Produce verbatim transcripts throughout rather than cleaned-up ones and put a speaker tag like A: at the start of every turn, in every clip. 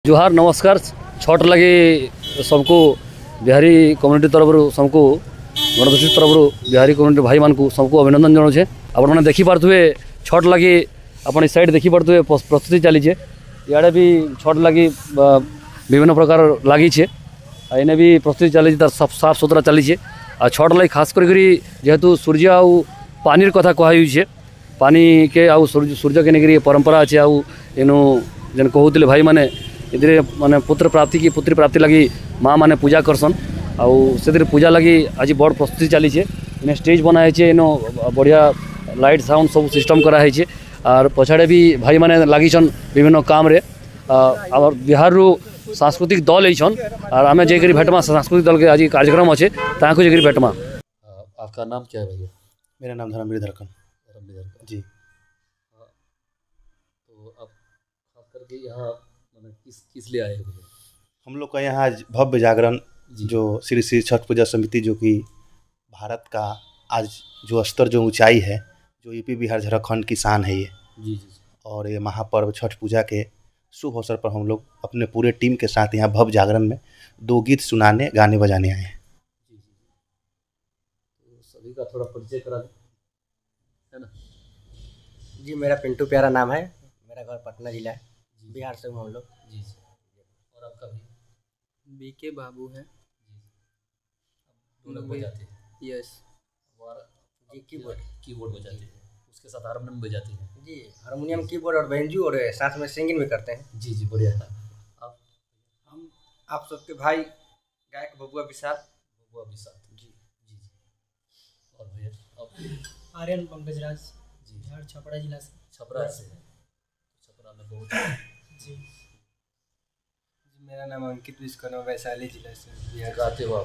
A: जोहार नमस्कार छठ लगे सबको बिहारी कम्युनिटी तरफ सबको गणतंत्र तरफ बिहारी कम्युनिटी भाई मान सबको अभिनंदन जनाऊे। आपने देखिपे छठ लगे अपन साइड देखिपे प्रस्तुति चली इे भी छठ लगे विभिन्न प्रकार लगी इन्हें भी प्रस्तुति चली साफ साफ सुथरा चली आ छठ लगे खास कर जेहेतु सूर्य आउ पानी कथा कहुचे पानी के आउ सूर्य सूर्य के नहीं परंपरा अच्छे आउ एनु जेन कहते भाई मैंने इधर माने पुत्र प्राप्ति की पुत्री प्राप्ति लगी माँ माने पूजा करसन आउ से पूजा लगी आज बड़ प्रस्तुति चली इन्हें स्टेज बनाई इनो बढ़िया लाइट साउंड सब सिस्टम कराई और पछाड़े भी भाई माने लगिछन विभिन्न काम रे आम बिहार रु सांस्कृतिक दल होन और आम जाकर भेटमा सांस्कृतिक दल के आज कार्यक्रम अच्छे ताकि जाकर भेटमा। आपका नाम क्या है भैया?
B: मेरा नाम धर्मवीर धड़कन जी।
A: तो आप खास करके यहाँ किस किस लिए आए हैं?
B: हम लोग का यहाँ भव्य जागरण जो श्री श्री छठ पूजा समिति जो कि भारत का आज जो स्तर जो ऊंचाई है जो यूपी बिहार झारखंड की शान है ये
A: जी जी
B: और ये महापर्व छठ पूजा के शुभ अवसर पर हम लोग अपने पूरे टीम के साथ यहाँ भव्य जागरण में दो गीत सुनाने गाने बजाने आए हैं।
A: जी जी तो सभी का थोड़ा परिचय करा दें है ना।
C: जी मेरा पिंटू प्यारा नाम है, मेरा घर पटना जिला है, बिहार से हूँ हम लोग।
A: जी जी और आपका भी?
D: बी के बाबू है।
A: ढोलक बजाते हैं?
D: यस।
A: और
C: जी कीबोर्ड
A: कीबोर्ड बजाते हैं, उसके साथ हारमोनियम बजाते हैं?
C: जी हारमोनियम कीबोर्ड और बेंजू और साथ में सिंगिंग भी करते हैं।
A: जी जी बढ़िया था। आप
D: हम आप सबके भाई गायक बबुआ विशाल।
A: बबुआ विशाल जी जी जी। और भैया आप?
E: आर्यन पंकज राज
A: जी
E: बिहार छपरा जिला से।
A: छपरा से छपरा में बहुत
E: जी।
D: मेरा नाम अंकित विश्वकर्मा, वैशाली जिला से बिहार।
A: गाते हो आप?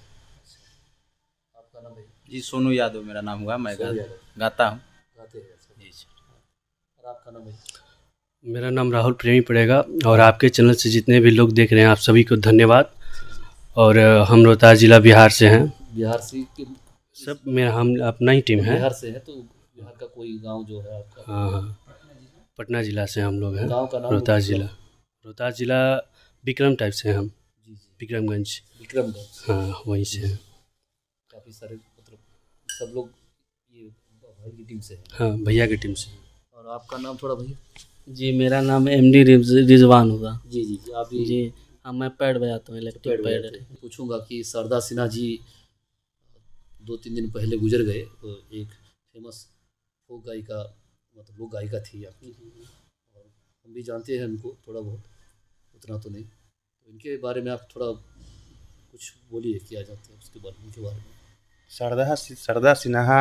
A: आपका नाम है?
F: जी सोनू यादव मेरा नाम हुआ, मैं गा, गाता हूँ।
A: गाते हैं जी। और आपका नाम है?
G: मेरा नाम राहुल प्रेमी पड़ेगा और आपके चैनल से जितने भी लोग देख रहे हैं आप सभी को धन्यवाद। और हम रोहतास जिला बिहार से हैं।
A: बिहार से
G: सब मेरा हम अपना ही टीम है।
A: बिहार से है तो बिहार का कोई गांव जो है आपका?
G: हाँ हाँ पटना जिला से हम लोग हैं।
A: गांव का नाम?
G: रोहतास जिला। रोहतास जिला विक्रम टाइप से हम
A: जी जी
G: विक्रमगंज।
A: विक्रमगंज
G: हाँ वहीं से हैं।
A: काफ़ी सारे मतलब सब लोग ये भाई की टीम से है?
G: हाँ भैया की टीम से।
A: और आपका नाम थोड़ा भैया?
H: जी मेरा नाम एम डी रिजवान होगा।
A: जी जी जी आप भी?
H: जी हाँ मैं पैड बजाता हूँ, इलेक्ट्रिक पैड।
A: पूछूंगा कि शारदा सिन्हा जी दो तीन दिन पहले गुजर गए, तो एक फेमस फोक गायिका मतलब लोक गायिका थी आपकी और हम भी जानते हैं उनको थोड़ा बहुत, उतना तो नहीं। तो इनके बारे में आप थोड़ा कुछ बोलिए, क्या जाते हैं उसके बारे में, उनके बारे में।
B: शारदा शारदा सिन्हा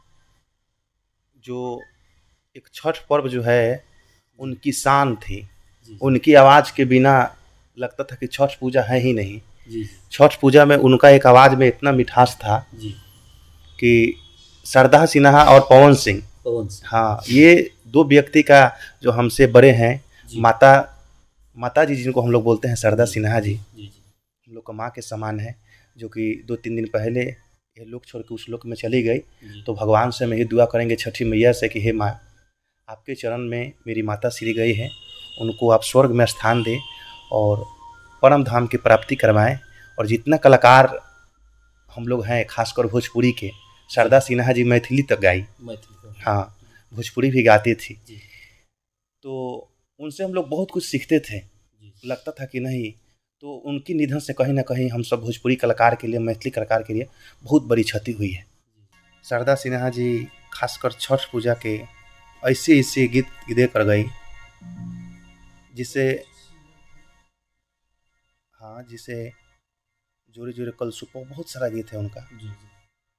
B: जो एक छठ पर्व जो है उनकी शान थी। उनकी आवाज़ के बिना लगता था कि छठ पूजा है ही नहीं।
A: जी
B: छठ पूजा में उनका एक आवाज़ में इतना मिठास था
A: जी
B: कि शारदा सिन्हा और पवन सिंह,
A: पवन सिंह
B: हाँ ये दो व्यक्ति का जो हमसे बड़े हैं, माता माता जी जिनको हम लोग बोलते हैं शारदा सिन्हा जी,
A: जी जी
B: हम लोग का माँ के समान है, जो कि दो तीन दिन पहले ये लोक छोड़ के उस लोक में चली गई। तो भगवान से हम यही दुआ करेंगे छठी मैया से कि हे माँ आपके चरण में मेरी माता श्री गई है, उनको आप स्वर्ग में स्थान दें और परम धाम की प्राप्ति करवाएं। और जितना कलाकार हम लोग हैं खासकर भोजपुरी के, शारदा सिन्हा जी मैथिली तक गाई, हाँ भोजपुरी भी गाती थी। तो उनसे हम लोग बहुत कुछ सीखते थे, लगता था कि नहीं। तो उनकी निधन से कहीं ना कहीं हम सब भोजपुरी कलाकार के लिए, मैथिली कलाकार के लिए बहुत बड़ी क्षति हुई है। शारदा सिन्हा जी खासकर छठ पूजा के ऐसे ऐसे गीत दे कर गई जिसे हाँ जिसे जोरे जोरे कल सुपो बहुत सारा गीत है उनका।
A: जी जी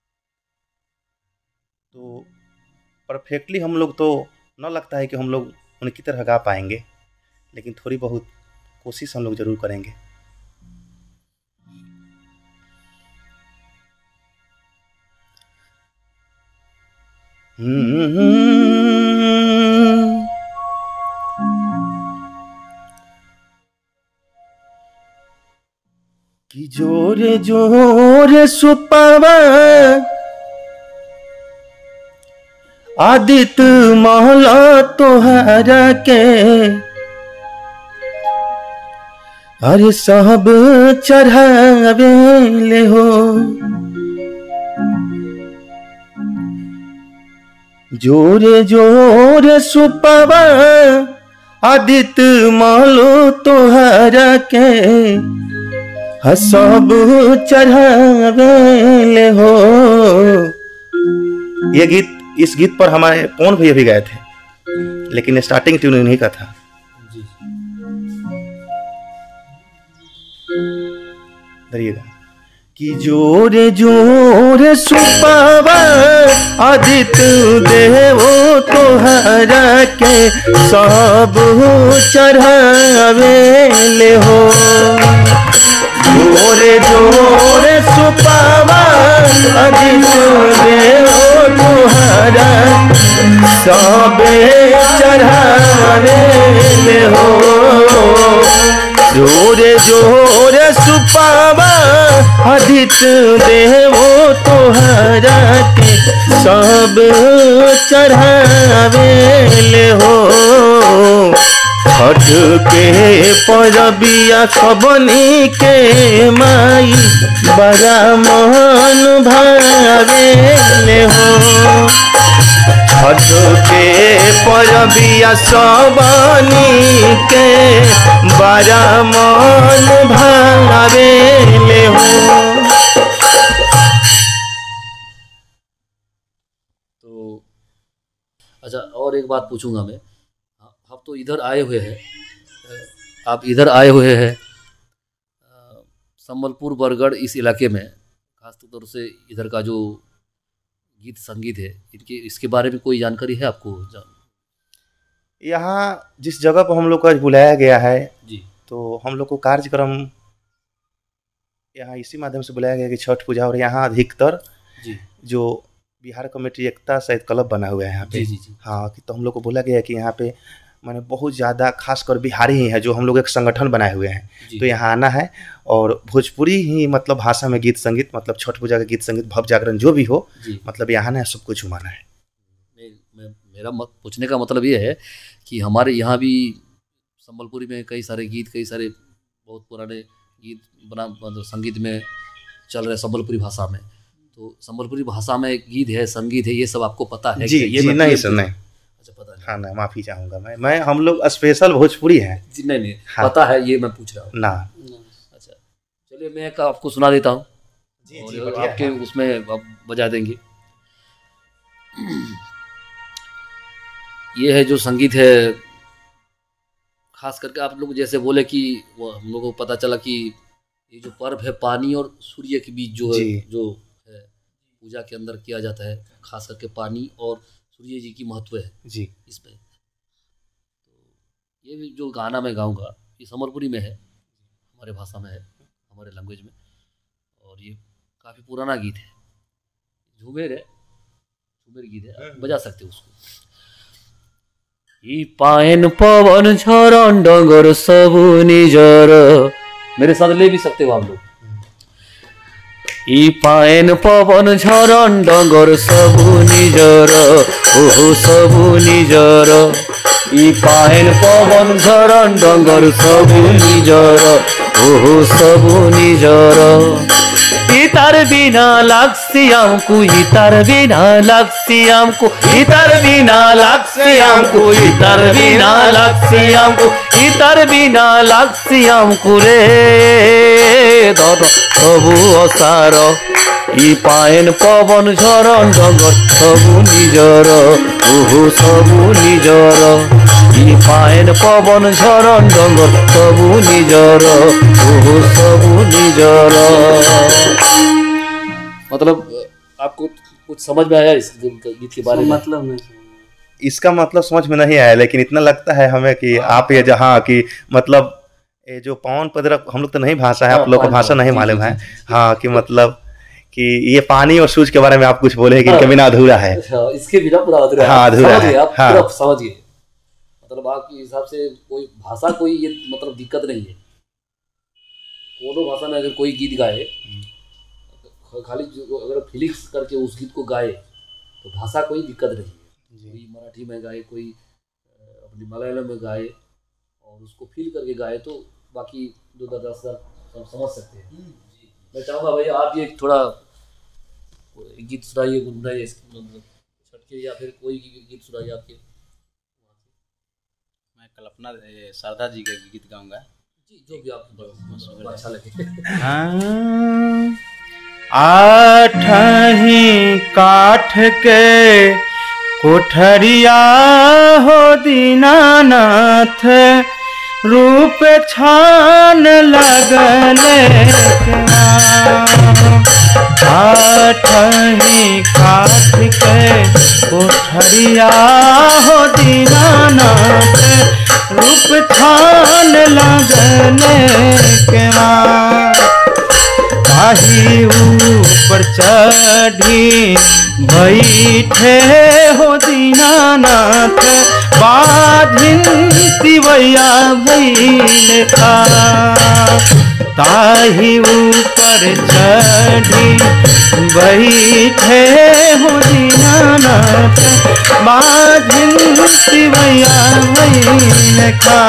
B: तो परफेक्टली हम लोग तो न लगता है कि हम लोग उनकी तरह गा पाएंगे, लेकिन थोड़ी बहुत कोशिश हम लोग जरूर करेंगे। कि जोरे जोरे सुपावा आदित्य महला तोहरा के अरे सब चढ़ावेले हो जोरे जोरे सुपवा आदित्य मालो तोहरा के हाँ सब चढ़ावेले हो। ये गीत इस गीत पर हमारे पवन भैया भी गाए थे, लेकिन स्टार्टिंग ट्यून इन्हीं का था। धरिएगा कि जोरे जोरे सुपावा आदित्य देवो तोहरा के सब चढ़ावेले हो। जोरे जोरे सुपावा आदित्य देवो तोहरा सब चढ़ावेले हो। जोरे जोरे सुपावा आदित्य देवो तोहरा के सब चढ़ावेले हो। छठ के परबिया सबनी के माई बड़ा मन भावेले हो। छठ के परबिया सबनी के बड़ा मन भावेले हो।
A: तो अच्छा, और एक बात पूछूंगा मैं, आप तो इधर आए हुए हैं, आप इधर आए हुए हैं संबलपुर बरगढ़ इस इलाके में, खास तौर से इधर का जो गीत संगीत है, इनके इसके बारे में कोई जानकारी है आपको?
B: यहाँ जिस जगह पर हम लोग को आज बुलाया गया है
A: जी,
B: तो हम लोग को कार्यक्रम यहाँ इसी माध्यम से बुलाया गया कि छठ पूजा, और यहाँ अधिकतर
A: जी
B: जो बिहार कमेटी एकता शायद क्लब बना हुआ है यहाँ पे।
A: जी जी जी
B: हाँ, कि तो हम लोग को बोला गया है कि यहाँ पे मैंने बहुत ज़्यादा खासकर बिहारी ही है जो हम लोग एक संगठन बनाए हुए हैं, तो यहाँ आना है और भोजपुरी ही मतलब भाषा में गीत संगीत, मतलब छठ पूजा का गीत संगीत, भव जागरण जो भी हो, मतलब यहाँ आना है, सब कुछ घुमाना है।
A: मैं, मैं मेरा मत पूछने का मतलब ये है कि हमारे यहाँ भी संबलपुरी में कई सारे गीत, कई सारे बहुत पुराने गीत बना मतलब संगीत में चल रहे संबलपुरी भाषा में, तो संबलपुरी भाषा में गीत है, संगीत है, ये सब आपको पता है?
B: जी
A: ये
B: जी नहीं सर, नहीं।
A: अच्छा, पता नहीं।
B: हाँ ना, माफ़ी चाहूँगा मैं मैं हम लोग स्पेशल भोजपुरी हैं
A: जी, नहीं नहीं
B: हाँ।
A: पता है, ये मैं पूछ रहा हूँ
B: ना।
A: अच्छा चलिए, मैं एक आपको सुना देता हूँ
B: जी
A: और
B: जी,
A: आपके उसमें आप बजा देंगे। ये है जो संगीत है, खास करके आप लोग जैसे बोले कि वो हम लोगों को पता चला कि ये जो पर्व है पानी और सूर्य के बीच जो है, जो है पूजा के अंदर किया जाता है, खास करके पानी और सूर्य जी की महत्व है
B: जी
A: इसमें। तो ये भी जो गाना मैं गाऊंगा ये संबलपुरी में है, हमारे भाषा में है, हमारे लैंग्वेज में, और ये काफ़ी पुराना गीत है, झूमेर है, झूमेर गीत है, आप बजा सकते हो उसको। ई पायन पवन झरण डगर सबु निजर, मेरे साथ ले भी सकते हो आप लोग। ई पायन पवन झरण डगर सबु निजर, ओहो सबु निजर। ई पायन पवन झरण डगर सबु निजर, ओहो सबु निजर। इतार बिना लाग्सी आमको, इतार बिना लाग्सी आमको, इतार बिना लाग्सी आमको, इतार बिना लाग्सी आमको, इतार बिना लाग्सी आमको रे दादा सबु असार। ई पायन पवन झरण डगर सबु निजर, ओहो सबु निजर। ई पायन पवन झरण डगर सबु निजर, ओहो सबु निजर। मतलब आपको कुछ समझ में आया इस गीत के बारे में?
H: मतलब नहीं,
B: इसका मतलब समझ में नहीं आया, लेकिन इतना लगता है हमें कि आप ये जहाँ कि मतलब ये जो पवन पदरक, हम लोग तो नहीं भाषा है, आप लोग का भाषा नहीं मालूम है। हाँ, कि मतलब कि ये पानी और सूरज के बारे में आप कुछ बोले कि इनके बिना अधूरा है।
A: अच्छा, इसके बिना पूरा अधूरा है।
B: हाँ, अधूरा
A: है। आप
B: हाँ।
A: पूरा समझ गए, मतलब आपके हिसाब से कोई भाषा कोई ये मतलब दिक्कत नहीं है। कोनो भाषा में अगर कोई गीत गाए, खाली अगर फिलिक्स करके उस गीत को गाए तो भाषा कोई दिक्कत नहीं है। कोई मराठी में गाए, कोई अपनी मलयालम में गाए और उसको फील करके गाए तो बाकी दो दस दस हज़ार सब समझ सकते हैं। मैं चाहूँगा भैया आप ये थोड़ा गीत सुनाइए, गुनगुनाइए छठ के, या फिर कोई गीत सुनाइए आपके।
F: मैं कल्पना ये शारदा जी का गीत गाऊंगा
A: जी, जो भी आपको अच्छा लगे।
I: आठही काठ के कोठरिया हो दीनानाथ, रूप छान लगले आठही काठ के कोठरिया हो दीनानाथ, रूप छान लगले ताही ऊपर चढ़ी बैठे हो दीनानाथ, बाधिन तिवैया भैल का ताही ऊपर चढ़ी बैठे हो दीनानाथ, बाधिन तिवैया भैल का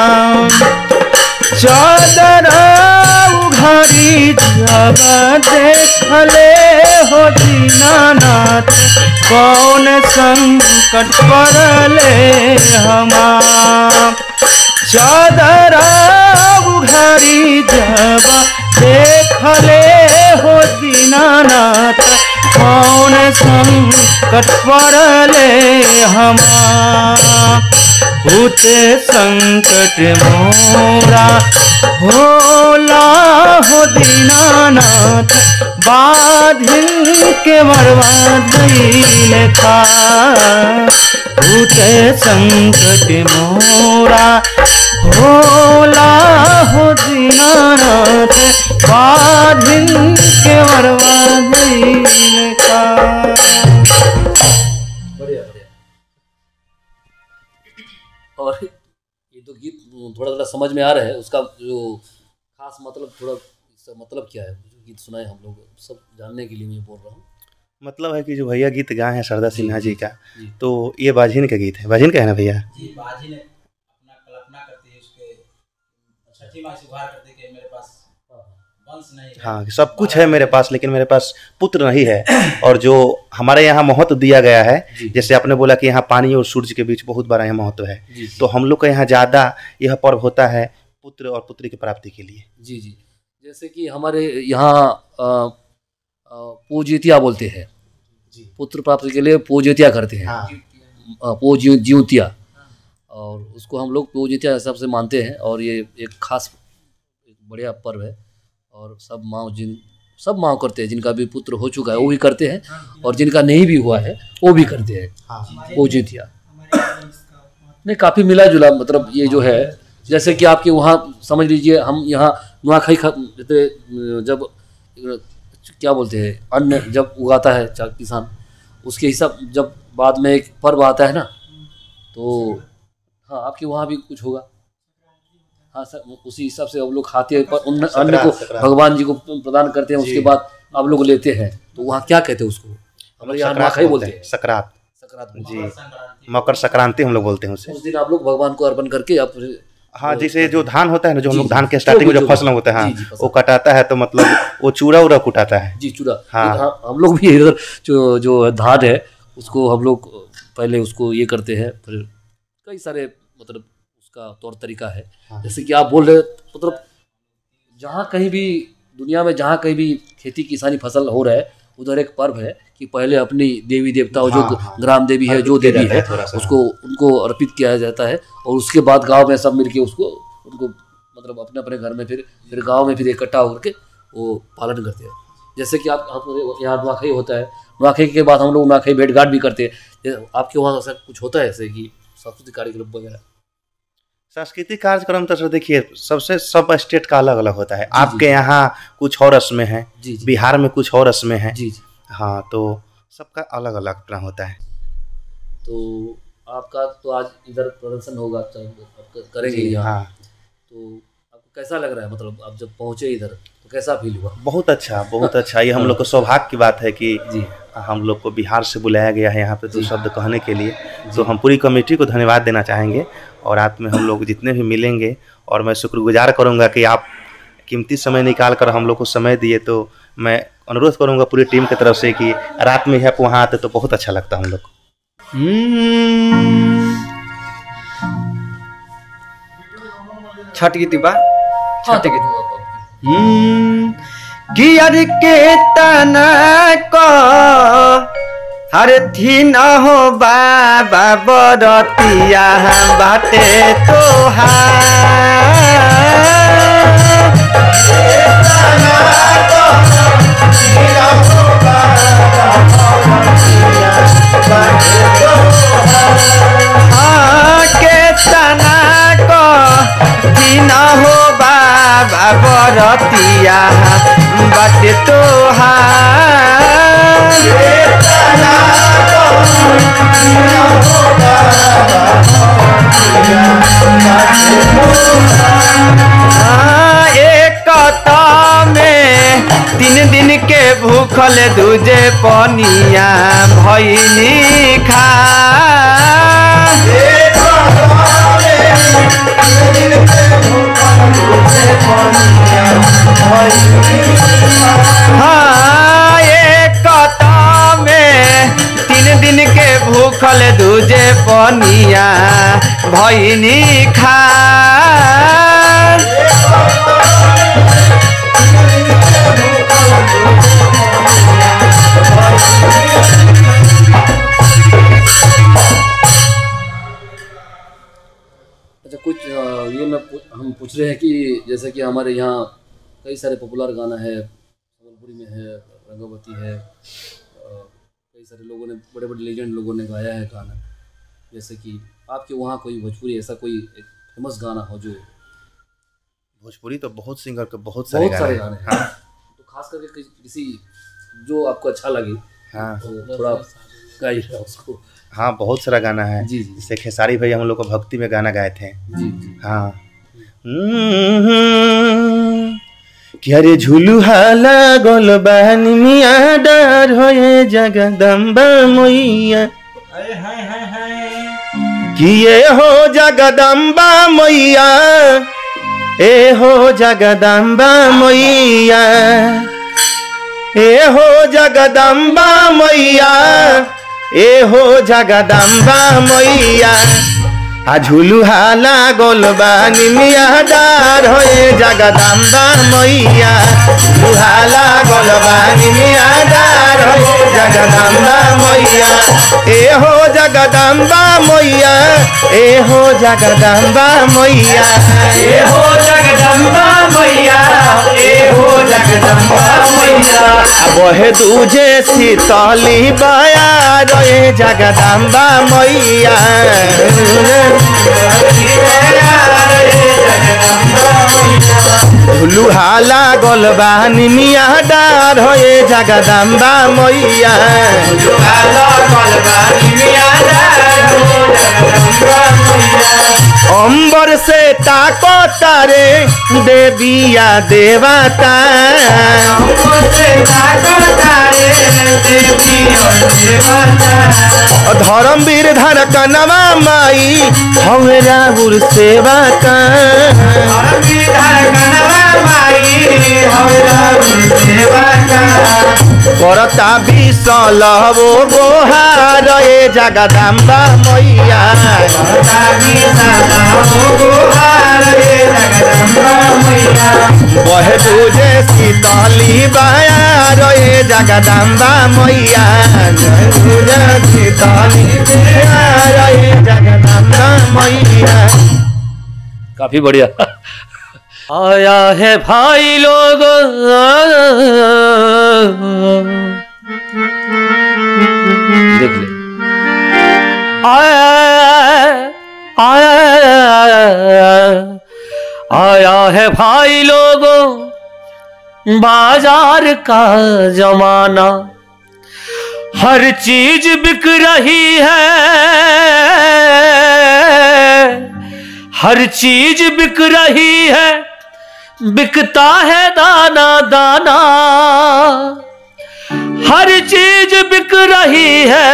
I: चादर उघारी जब देखले हो दीनानाथ, कौन संकट पड़ले हमार चादर उघारी जब देखले हो दीनानाथ, कौन संकट पड़ले हमार उते संकट मोरा होला हो दीनानाथ, बाधिन के मरवा धैल था उते संकट मोरा होला हो दीनानाथ, बाधिन के मरवा धैल था।
A: बढ़िया बढ़िया। और ये तो गीत थोड़ा थोड़ा समझ में आ रहा है, उसका जो खास मतलब थोड़ा इसका मतलब क्या है, जो गीत सुनाए हम लोग सब जानने के लिए मैं बोल रहा हूँ।
B: मतलब है कि जो भैया गीत गाए हैं शारदा सिन्हा जी का, तो ये बाझिन का गीत है। बाझिन का है ना भैया?
F: जी, बाझिन अपना कल्पना करती है उसके छठी माई से गुहार करती है कि मेरे पास वंश नहीं है,
B: हाँ सब कुछ है मेरे पास लेकिन मेरे पास पुत्र नहीं है। और जो हमारे यहाँ महत्व दिया गया है, जैसे आपने बोला कि यहाँ पानी और सूर्य के बीच बहुत बड़ा यहाँ महत्व है, तो हम लोग का यहाँ ज़्यादा यह पर्व होता है पुत्र और पुत्री की प्राप्ति के लिए।
A: जी जी, जैसे कि हमारे यहाँ पूजितिया बोलते हैं, पुत्र प्राप्ति के लिए पूजितिया करते हैं। हाँ। पूजितिया, और उसको हम लोग पूजितिया हिसाब से मानते हैं, और ये एक खास एक बढ़िया पर्व है। और सब माँ जिन सब माँ करते हैं, जिनका भी पुत्र हो चुका है वो भी करते हैं, और जिनका नहीं भी हुआ है वो भी करते हैं। हाँ। पूजितिया नहीं, काफ़ी मिला जुला, मतलब ये जो है जैसे कि आपके वहाँ समझ लीजिए, हम यहाँ नुआखाई जब क्या बोलते हैं अन्न जब उगाता है किसान, उसके हिसाब जब बाद में एक पर्व आता है ना, तो हाँ आपके वहाँ भी कुछ होगा। हाँ सर, उसी हिसाब से हम लोग खाते हैं, पर उन अन्न को भगवान जी को प्रदान करते हैं, उसके बाद आप लोग लेते हैं। तो वहाँ क्या कहते हैं उसको? हमारे यहाँ नुआखाई बोलते हैं,
B: सकरात।
A: सकरात
B: जी, मकर संक्रांति हम लोग बोलते हैं उसे।
A: उस दिन आप लोग भगवान को अर्पण करके आप
B: हाँ, जैसे जो धान होता है ना, जो हम लोग धान के स्टार्टिंग में जो फसल होता है, हाँ वो कटाता है, तो मतलब वो चूड़ा उड़ा कुटाता है। जी चूड़ा। हाँ,
A: हम लोग भी इधर जो जो धान है उसको हम लोग पहले उसको ये करते हैं, फिर कई सारे मतलब उसका तौर तरीका है। हाँ। जैसे कि आप बोल रहे, मतलब जहाँ कहीं भी दुनिया में जहाँ कहीं भी खेती किसानी फसल हो रहा है, उधर एक पर्व है कि पहले अपनी देवी देवता जो हाँ, ग्राम देवी है, जो देवी है, उसको उनको अर्पित किया जाता है, और उसके बाद गांव में सब मिलके उसको उनको मतलब अपने अपने घर में फिर फिर गांव में फिर इकट्ठा होकर के वो पालन करते हैं। जैसे कि आप यहाँ नुआखाई होता है, नुआखाई के बाद हम लोग नुआखाई भेंट घाट भी करते हैं। आपके वहाँ ऐसा कुछ होता है ऐसे कि सांस्कृतिक कार्यक्रम वगैरह?
B: सांस्कृतिक कार्यक्रम तो सर देखिए सबसे सब स्टेट का अलग अलग होता है। आपके यहाँ कुछ और रस्में हैं, बिहार में कुछ और रस्में हैं। जी जी हाँ, तो सबका अलग अलग अपना होता है।
A: तो आपका तो आज इधर प्रदर्शन होगा, करेंगे यहाँ। हाँ। तो आपको कैसा लग रहा है, मतलब आप जब पहुँचे इधर तो कैसा फील हुआ?
B: बहुत अच्छा, बहुत अच्छा। ये हम लोग को सौभाग्य की बात है कि हम लोग को बिहार से बुलाया गया है यहाँ पे दो शब्द कहने के लिए, तो हम पूरी कमेटी को धन्यवाद देना चाहेंगे। और रात में हम लोग जितने भी मिलेंगे, और मैं शुक्रगुजार करूँगा कि आप कीमती समय निकाल कर हम लोग को समय दिए, तो मैं अनुरोध करूँगा पूरी टीम की तरफ से कि रात में आप वहाँ आते तो बहुत अच्छा लगता हम लोग को।
D: छठ गीत बा
A: छठ गीत
D: कि यार के तना को हर थी न हो बाबा बरतिया बाटे तोहार हाँ के तना को थी न हो बाबा बरतिया बाटे तोहार एक में तीन दिन के भूखल दूजे पनिया भैनी खा हाँ एक में तीन दिन के भूखल दूजे पनिया भैनी खा
A: अच्छा, कुछ ये मैं हम पूछ रहे हैं कि जैसे कि हमारे यहाँ कई सारे पॉपुलर गाना है, संबलपुरी में है, रंगवती है, कई सारे लोगों ने, बड़े बड़े लेजेंड लोगों ने गाया है गाना। जैसे कि आपके वहाँ कोई भोजपुरी ऐसा कोई एक फेमस गाना हो? जो
B: भोजपुरी तो बहुत सिंगर के बहुत सारे
A: बहुत सारे
B: गाने
A: गाने हैं, तो खास करके किसी जो आपको अच्छा लगे, हाँ, तो थोड़ा गाइए उसको।
B: हाँ, बहुत सारा गाना है।
A: जी जी।
B: जैसे खेसारी भाई हम लोग को भक्ति में गाना गाए थे।
A: जी जी।
B: हाँ, कि अरे झुलुहाला गोल बहनी मिया डर होए जगदम्बा मैया, कि ये हो जगदम्बा मैया, ए हो जगदम्बा मैया, ए हो जगदम्बा मैया, ए हो जगदम्बा मैया, आ झुलुहाला गोल बानी मिया डार होए जगदम्बा मैया, झुलुहाला गोल बानी मिया डार होए जगदम्बा मैया, ए हो जगदम्बा मैया, ए हो जगदम्बा मैया, ए हो जगदम्बा मैया, ए हो जगदम्बा मैया, बहे दूजे शीतली बया रे जगदम्बा मैया, झुलुहाला गोलबानी मिया डार होए जगदम्बा मैया, अंबर से ताको तारे देविया देवता, धर्मवीर धड़कनवा माई हमरा गुर सेवा का, करता विसल वो गोहार ए जगदम्बा मैया, बहे दूजे शीतली बया रे जगदम्बा मैया, शीतली रे जगदम्बा मैया।
A: काफी बढ़िया।
I: आया है भाई लोग
A: देख ले,
I: आया आया आया है भाई लोगों बाजार का जमाना, हर चीज बिक रही है, हर चीज बिक रही है, बिकता है दाना दाना, हर चीज बिक रही है,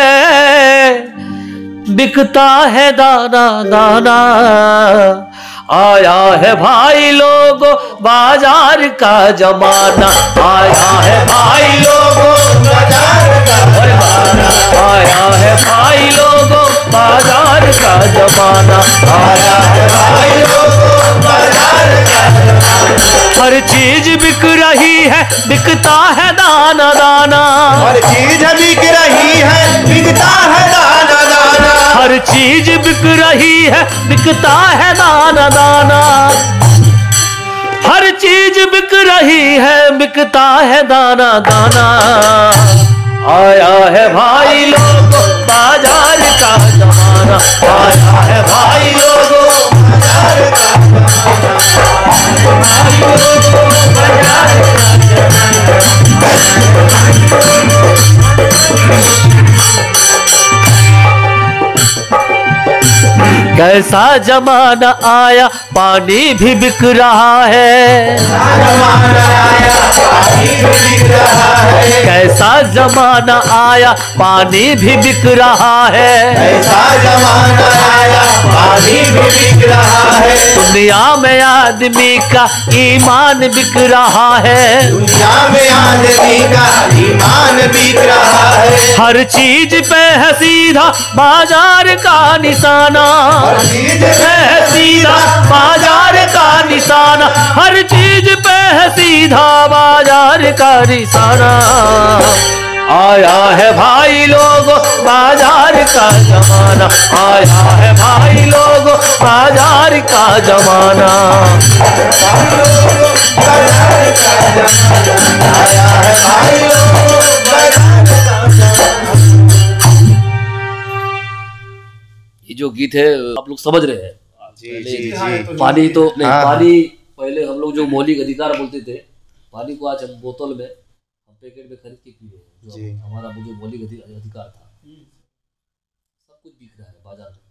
I: बिकता है दाना दाना। आया है भाई लोगों बाजार का जमाना, आया है भाई लोगों बाजार का जमाना, आया है भाई लोगों बाजार का जमाना, आया है भाई लोगों बाजार का जमाना। हर चीज बिक रही है, बिकता है दाना दाना,
B: हर चीज बिक रही है, बिकता है दाना दाना,
I: हर चीज बिक रही है, बिकता है दाना दाना, हर चीज बिक रही है, बिकता है दाना दाना। आया है भाई लोगों बाजार का जमाना, आया है भाई लोगों बाजार का जमाना, भाई लोगों बाजार का जमाना। कैसा जमाना आया पानी भी बिक रहा है, कैसा जमाना आया पानी भी बिक रहा है,
B: कैसा जमाना आया पानी भी बिक रहा है,
I: दुनिया में आदमी का ईमान बिक रहा है,
B: दुनिया में आदमी का ईमान बिक रहा है,
I: हर चीज पे है सीधा बाजार का निशाना,
B: हर चीज
I: पे है सीधा बाजार का निशाना, हर चीज पे है सीधा बाजार का निशाना। आया है भाई लोगों बाजार का जमाना, आया है भाई लोगों बाजार का जमाना,
B: आया है भाई लोगों बाजार का जमाना।
A: ये जो गीत है आप लोग समझ रहे हैं।
B: जी जी जी।
A: पानी तो नहीं,
B: हाँ,
A: पानी पहले हम लोग जो मौलिक अधिकार बोलते थे, पानी को आज हम बोतल में हम पैकेट में खरीद के पिए, जो हमारा जो मौलिक अधिकार था, सब कुछ बिक रहा है बाजार में,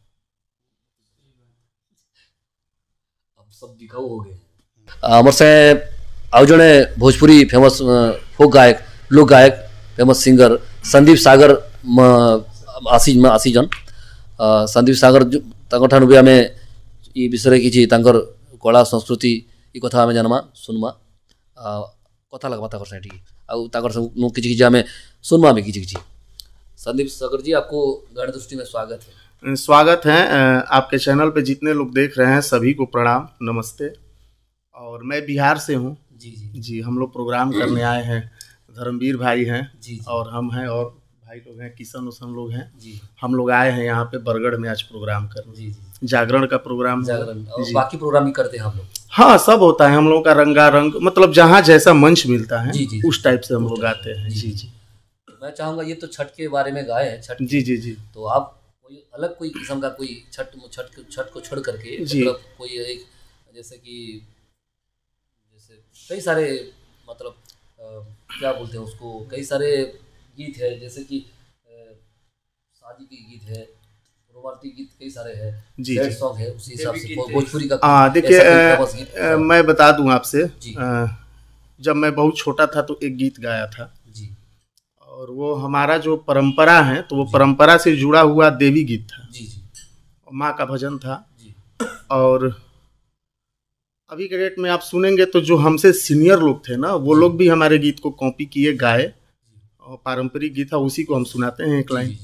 A: अब सब बिकाऊ हो गए। अमर से आउ जड़े भोजपुरी फेमस फोक गायक, लोक गायक, फेमस सिंगर संदीप सागर आसी आसीजन संदीप सागर ठानु भी आम ये विषय किसी कला संस्कृति ये कथा आम जानमा सुनमा कथा लगवा ताकर से आउ ताकर किसी किसी आम सुनमा भी किसी किसी। संदीप सागर जी, आपको गाड़ी दृष्टि में स्वागत है।
J: स्वागत है आपके चैनल पे जितने लोग देख रहे हैं सभी को प्रणाम, नमस्ते। और मैं बिहार से हूँ।
A: जी जी
J: जी हम लोग प्रोग्राम करने आए हैं, धर्मवीर भाई हैं
A: जी, जी।
J: और हम हैं और भाई लोग हैं, किशन उसन लोग हैं
A: जी।
J: हम लोग आए हैं यहाँ पे बरगढ़ में आज प्रोग्राम करने।
A: जी जी।
J: जागरण का प्रोग्राम,
A: जागरण और बाकी प्रोग्राम भी करते हैं हम लोग।
J: हाँ सब होता है हम लोगों का, रंगारंग, मतलब जहाँ जैसा मंच मिलता है
A: जी, जी,
J: उस टाइप से हम लोग गाते हैं। जी जी।
A: मैं चाहूँगा, ये तो छठ के बारे में गाए हैं, छठ
J: जी जी जी।
A: तो आप कोई अलग कोई किस्म का कोई छठ छठ छठ को छोड़ करके मतलब कोई एक जैसे कि जैसे कई सारे मतलब आ, क्या बोलते हैं उसको, कई सारे गीत है, जैसे कि शादी के गीत है, रोमांटिक गीत कई सारे हैं, सैड सॉन्ग है, उसी हिसाब से भोजपुरी का।
J: हाँ देखिए मैं बता दूं आपसे, जब मैं बहुत छोटा था तो एक गीत गाया था
A: जी,
J: और वो हमारा जो परंपरा है तो वो परंपरा से जुड़ा हुआ देवी गीत था
A: जी जी,
J: माँ का भजन था
A: जी।
J: और अभी के डेट में आप सुनेंगे तो जो हमसे सीनियर लोग थे ना, वो लोग भी हमारे गीत को कॉपी किए, गाए, और पारंपरिक गीत था, उसी को हम सुनाते हैं एक लाइन।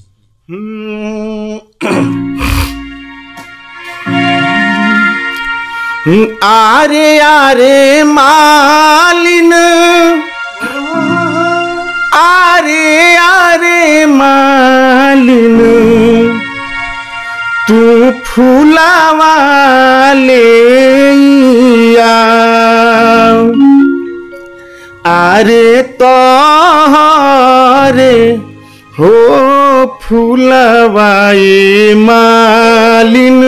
J: आरे आरे मालिन, आरे आरे मालिन, तू फूलावा ले आ, आरे तो रे हो फूलवाई मालिन,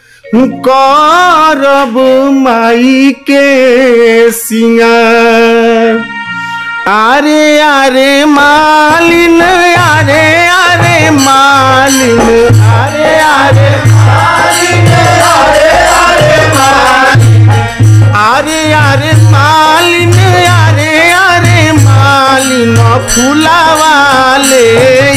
J: करब माई के सिंगार। आरे आरे मालिन, आरे आरे मालिन, आरे आरे मालिन, आरे आरे मालिन, आरे आरे मालिन, आरे आरे मालिन, मालिन फुलावा ले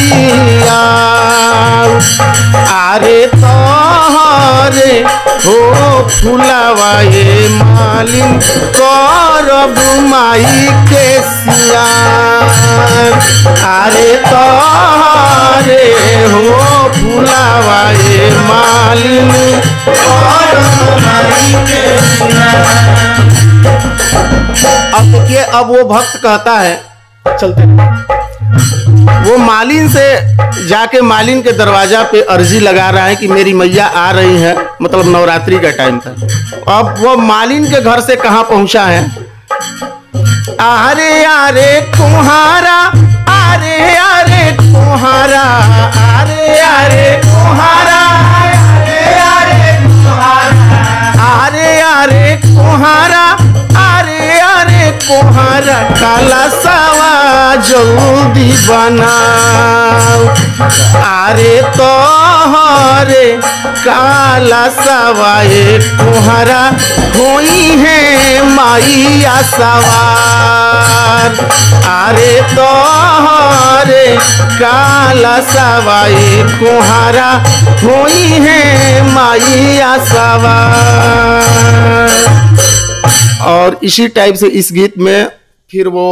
J: आओ। आरे तोहरे हो फुलावा ये मालिन करब माई के सियार। आरे तोहरे हो फुलावा ये मालिन करब माई के सियार। अब देखिए, अब वो भक्त कहता है, चलते वो मालिन से जाके मालिन के दरवाजा पे अर्जी लगा रहा है कि मेरी मैया आ रही है, मतलब नवरात्रि का टाइम था। अब वो मालिन के घर से कहाँ पहुंचा है, आरे आरे कुम्हारा, आरे आरे कुम्हारा, आरे आरे कुम्हारा, आरे आरे कुम्हारा, आरे आरे कुम्हारा, आरे आरे कुम्हारा, काला सावा जल्दी बनाओ। आरे तोहरे काला सावा ये कुम्हारा होई है माइया सवार। आरे तोहरे काला सावा ये कुम्हारा होई है माइया सवार। और इसी टाइप से इस गीत में फिर वो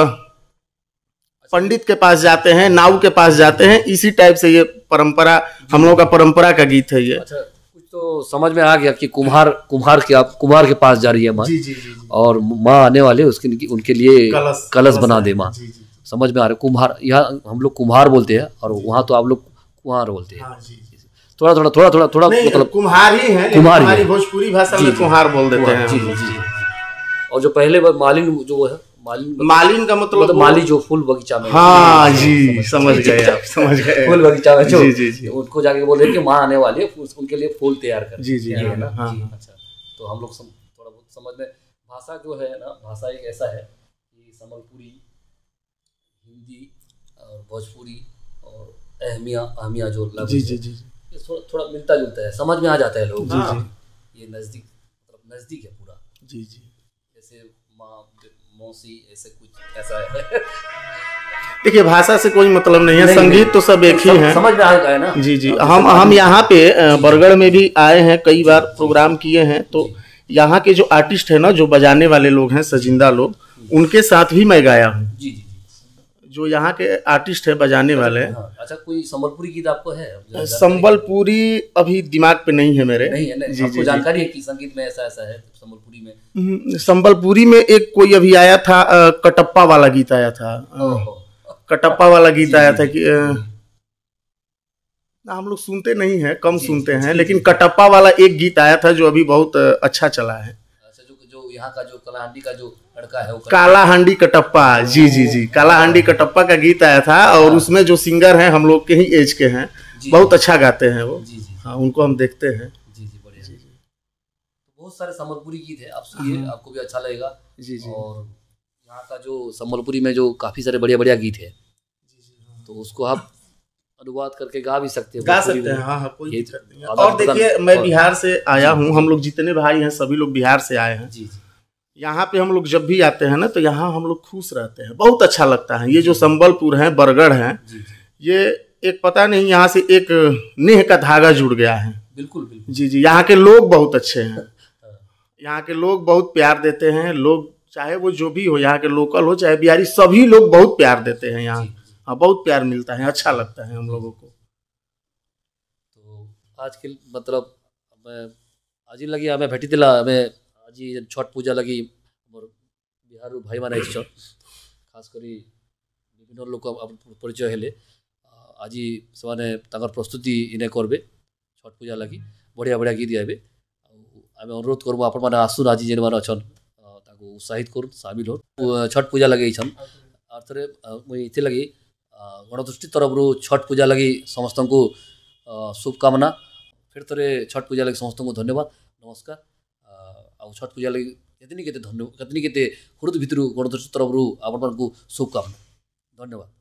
J: पंडित के पास जाते हैं, नाव के पास जाते हैं। इसी टाइप से ये परंपरा, हम लोग का परंपरा का गीत है ये।
A: अच्छा, कुछ तो समझ में आ गया कि कुम्हार कुम्हार के आप कुम्हार के पास जा रही है माँ,
J: जी जी जी,
A: और माँ आने वाले उसके उनके लिए
J: कलश
A: कलश बना दे माँ।
J: जी जी,
A: समझ में आ रहा है। कुम्हार, यहाँ हम लोग कुम्हार बोलते हैं और वहाँ तो आप लोग कुम्हार बोलते हैं।
J: हाँ, जी, जी।
A: थोड़ा थोड़ा थोड़ा थोड़ा थोड़ा मतलब
J: कुम्हार ही है,
A: कुम्हार ही
J: हमारी
A: है।
J: भोजपुरी भाषा
A: जी,
J: में
A: जी,
J: कुम्हार बोल देते हैं।
A: जी जी जी। और जो पहले मालिन जो है, मालिन
J: मालिन का मतलब
A: मतलब माली जो फूल बगीचा में,
J: हाँ जी, समझ गए आप, समझ गए।
A: फूल बगीचा में जो,
J: जी जी जी,
A: उनको जाके बोल रहे कि माँ आने वाली है, उनके लिए फूल तैयार कर।
J: जी जी,
A: है ना।
J: हाँ।
A: अच्छा, तो हम लोग थोड़ा बहुत समझ में, भाषा जो है ना, भाषा एक ऐसा है कि संबलपुरी, हिंदी और भोजपुरी और अहमिया अहमिया जो लफ्ज़
J: जी जी जी,
A: ये थोड़ा थोड़ा मिलता जुलता है, समझ में आ जाता है लोग।
J: जी जी,
A: ये नज़दीक, मतलब नज़दीक है पूरा।
J: जी जी,
A: जैसे माँ, मौसी, ऐसे कुछ ऐसा है।
J: देखिए भाषा से कोई मतलब नहीं है, नहीं, संगीत नहीं, तो सब एक ही है,
A: समझ में आ गया है ना।
J: जी जी, हम हम यहाँ पे बरगढ़ में भी आए हैं, कई बार प्रोग्राम किए हैं, तो यहाँ के जो आर्टिस्ट है ना, जो बजाने वाले लोग हैं, सजिंदा लोग, उनके साथ भी मैं गाया हूँ। जी जी, जो यहाँ के आर्टिस्ट है बजाने वाले।
A: अच्छा, कोई संबलपुरी गीत आपको है?
J: संबलपुरी अभी दिमाग पे नहीं है मेरे।
A: नहीं है ना? जी जी, जानकारी है कि संगीत में ऐसा ऐसा है संबलपुरी में?
J: संबलपुरी में एक कोई अभी आया था, कटप्पा वाला गीत आया था, कटप्पा वाला गीत आया था कि हम लोग सुनते नहीं है, कम सुनते हैं, लेकिन कटप्पा वाला एक गीत आया था जो अभी बहुत अच्छा चला है।
A: अच्छा, जो जो यहाँ का जो कालाहांडी का जो लड़का है वो
J: काला हांडी कटप्पा, जी जी जी, काला हांडी कटप्पा का गीत आया था, और उसमें जो सिंगर हैं हम लोग के ही एज के हैं, बहुत अच्छा गाते हैं वो। जी जी, हाँ, उनको हम देखते हैं।
A: जी जी, बढ़िया। जी जी, बहुत सारे संबलपुरी गीत है, आप सुनिए, आपको भी अच्छा लगेगा। जी जी, और यहाँ का जो संबलपुरी में जो काफी सारे बढ़िया बढ़िया गीत है, तो उसको आप अनुवाद करके गा भी सकते हैं,
J: गा सकते हैं। हाँ हाँ, कोई दिक्कत नहीं है। और देखिए, मैं बिहार से आया हूँ, हम लोग जितने भाई हैं सभी लोग बिहार से आए हैं। जी जी, यहाँ पे हम लोग जब भी आते हैं ना, तो यहाँ हम लोग खुश रहते हैं, बहुत अच्छा लगता है। ये जो संबलपुर है, बरगढ़ है, ये एक पता नहीं, यहाँ से एक नेह का धागा जुड़ गया है।
A: बिल्कुल बिल्कुल।
J: जी जी, यहाँ के लोग बहुत अच्छे हैं, यहाँ के लोग बहुत प्यार देते हैं। लोग चाहे वो जो भी हो, यहाँ के लोकल हो चाहे बिहारी, सभी लोग बहुत प्यार देते हैं यहाँ। हाँ, बहुत प्यार मिलता है, अच्छा लगता है हम लोगों को।
A: तो आज के मतलब हमें आज लगी हमें भेटी दिला हमें आज छठ पूजा लगी मोर बिहार भाई माने खास करी विभिन्न लोक परिचय हेले आज से प्रस्तुति इन्हें करबे छठ पूजा लगी बढ़िया बढ़िया गीत गाइबे। आम अनुरोध करूँ आपण मैंने आसुन आज जेन मैंने अच्छन उत्साहित कर सामिल हो छठ पूजा लगे थे मुझे इतने लगी गणदृष्टि तरफ रू छठ पूजा लगी समस्त को शुभकामना। फिर थे छठ पूजा लगी समस्त को धन्यवाद नमस्कार। आ छठ पूजा लगी केतनी केते धन्यवाद केतनी केते हृदय भितर गणदृष्टि तरफ रू आपण शुभकामना धन्यवाद।